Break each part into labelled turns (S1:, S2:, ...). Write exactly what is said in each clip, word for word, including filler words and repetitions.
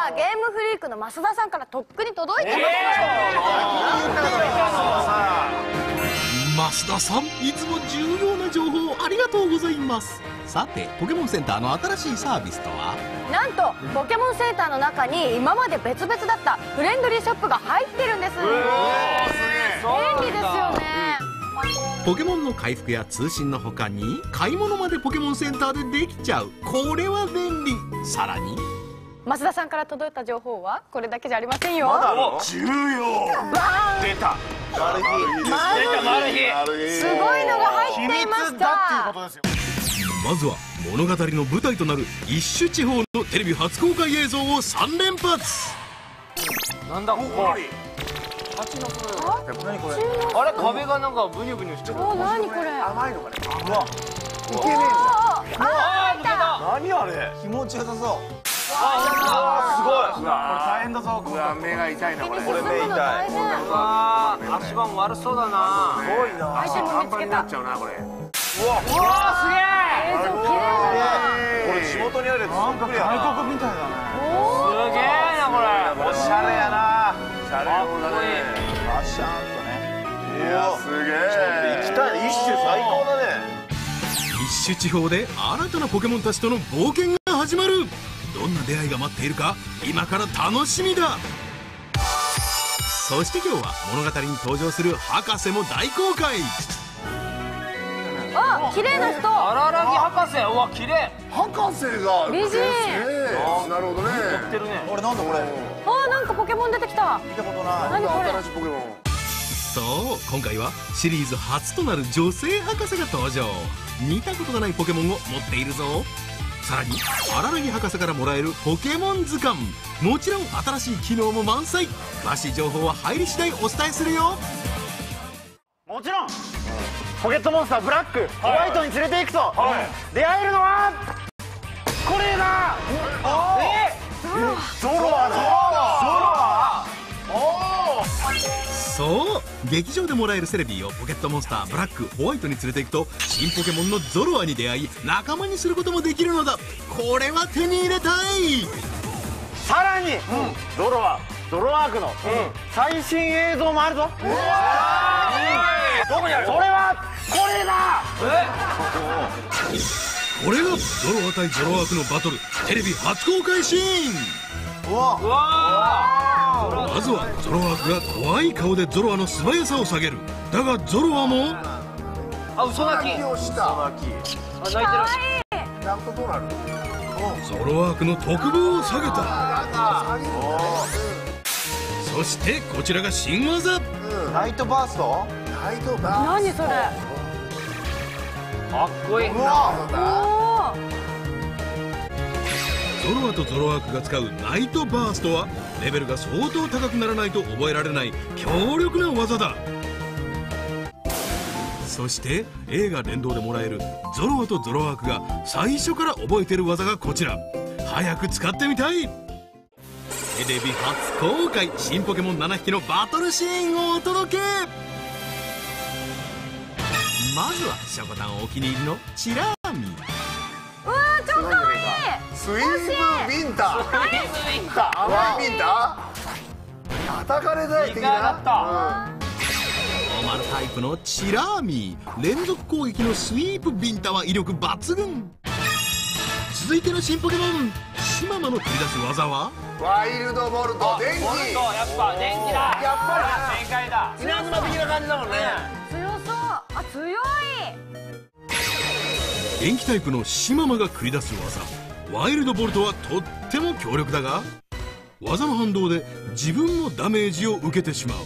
S1: はゲームフリークの増田さんからとっくに届いてます。
S2: 増田さん、いつも重要な情報ありがとうございます。さて、ポケモンセンターの新しいサービスとは？
S1: なんとポケモンセンターの中に今まで別々だったフレンドリーショップが入ってるんです。便利ですよね。
S2: ポケモンの回復や通信の他に買い物までポケモンセンターでできちゃう。これは便利。さらに
S1: 増田さんから届いた情報はこれだけじゃありませんよ。
S3: まだ重要。出た。マル秘。
S1: すごいのが入っていました。
S2: まずは物語の舞台となる一種地方のテレビ初公開映像をさん連発。
S3: なんだここ。何これ。あれ壁がなんかブニュブニュしてる。
S1: お、何これ。
S3: 甘いのかね。うわ。イケメンだ。
S1: ああ、
S3: 何あれ。気持ちよさそう。あ、すごい。これ大変だぞ。うわ、目が痛いなこれ。これ目痛い。ああ、足場も悪そうだな。すごいな。
S1: アイテム見つけた。
S3: うわ、うわ、すげえ。
S1: 映像綺麗。
S3: これ地元にあるやつ。なんか外国みたいだね。すげえなこれ。おしゃれやな。おしゃれだね。バシャンとね。いや、すげえ。行きたい。一種最高だね。
S2: 一種地方で新たなポケモンたちとの冒険が始まる。どんな出会いが待っているか今から楽しみだ。そして今日は物語に登場する博士も大公開。
S1: あ、綺麗な人。
S3: 荒らぎ博士。うわ、綺麗。
S4: 博士が
S1: 美人。
S4: なるほどね。
S3: やってるね。これなんだこれ。
S1: あ、なんかポケモン出てきた。
S3: 見たことない。
S1: 何これ。
S4: 新しいポケモン。
S2: そう、今回はシリーズ初となる女性博士が登場。見たことがないポケモンを持っているぞ。さらに荒らぎ博士からもらえるポケモン図鑑、もちろん新しい機能も満載。詳しい情報は入り次第お伝えするよ。
S3: もちろんポケットモンスターブラック、ホワイトに連れていくと出会えるのはこれだ。えっ、ゾロアだ。ゾロア。
S2: そう、劇場でもらえるセレビーをポケットモンスターブラック、ホワイトに連れていくと新ポケモンのゾロアに出会い仲間にすることもできるのだ。これは手に入れたい。
S3: さらに、うん、ゾロアゾロアークの、うん、最新映像もあるぞ。うわー、どこにある。それはこれだ。え
S2: これがゾロア対ゾロアークのバトルテレビ初公開シーン。
S3: うわうわー、
S2: まずはゾロアークが怖い顔でゾロアの素早さを下げる。だがゾロアも
S3: あ、嘘泣きをした。あ、泣いてる。
S4: ちゃんとどうなる。
S2: ゾロアークの特防を下げた。そしてこちらが新技、
S3: ナイトバースト。
S4: ナイトバースト。
S1: 何それ。
S3: かっこいい。
S4: うわ
S2: ゾロアとゾロアークが使うナイトバーストはレベルが相当高くならないと覚えられない強力な技だ。そして映画連動でもらえるゾロアとゾロアークが最初から覚えてる技がこちら。早く使ってみたい。テレビ初公開新ポケモンななひきのバトルシーンをお届け。まずはしょこたんお気に入りのチラーミ。
S1: うわー、超かわいい。
S4: スイーブビンタ。スイーブビンタ。甘いビンタ。叩かれない的な。
S3: だった。
S2: ノーマルタイプのチラーミー、連続攻撃のスイープビンタは威力抜群。続いての新ポケモンシママの繰り出す技は
S4: ワイルドボルト。電気。
S3: やっぱ電気だ。やっぱり正解だ。
S4: 稲妻的な感じだもんね。
S1: 強そう。あ、強い。
S2: 電気タイプのシママが繰り出す技ワイルドボルトはとっても強力だが、技の反動で自分もダメージを受けてしまう。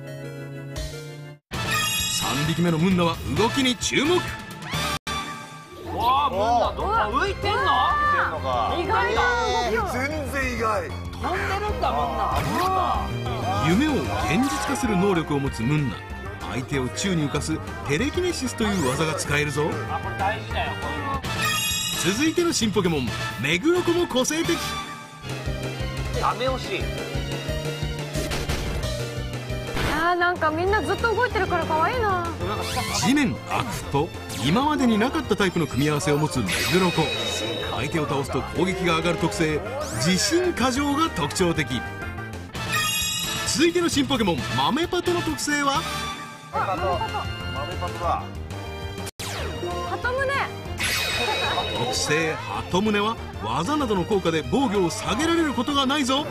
S2: さんびきめのムンナは動きに注目。
S3: わあ、ムンナどっか浮いてんの。
S1: 意外な動きを。
S4: 全然意外。
S3: 飛んでるんだムンナ。
S2: 夢を現実化する能力を持つムンナ、相手を宙に浮かすテレキネシスという技が使えるぞ。
S3: あ、これ大事だよ。
S2: 続いての新ポケモンメグロコも個性的。
S3: ダメ押し。
S1: あー、なんかみんなずっと動いてるから可愛いな。
S2: 地面悪と今までになかったタイプの組み合わせを持つメグロコ。 相手を倒すと攻撃が上がる特性自信過剰が特徴的。続いての新ポケモン豆パトの特性は
S4: 豆パト豆パトだ。
S1: 鳩胸。
S2: 特性鳩胸は技などの効果で防御を下げられることがないぞ。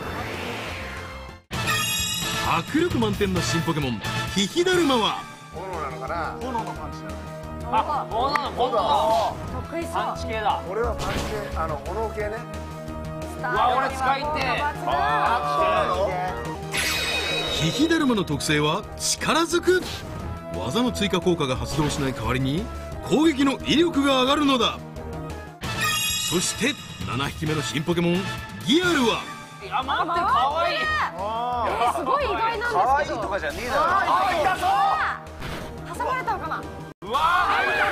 S2: 迫力満点の新ポケモンヒヒダルマは
S4: 炎なのかな。
S3: 炎のパンチだ。
S5: あ、炎の炎だ。
S1: 得意そう。
S5: パンチ系だ。
S4: 俺はパンチ系、あの炎系ね。
S1: う
S5: わ俺使いてえ。
S2: ヒヒダルマの特性は力づく。技の追加効果が発動しない代わりに攻撃の威力が上がるのだ。そしてななひきめの新ポケモンギアルは
S5: あ、待ってかわいい。
S1: えー、すごい意外なんですけど。
S4: 可愛いとかじゃねえだろ。
S3: あ、痛そう。
S1: 挟まれたのかな。
S5: うわ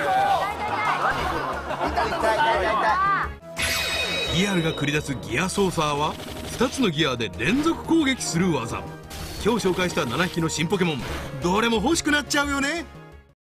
S3: 痛い痛い痛い痛い。
S2: ギアルが繰り出すギアソーサーはふたつのギアで連続攻撃する技。今日紹介したななひきの新ポケモンどれも欲しくなっちゃうよね。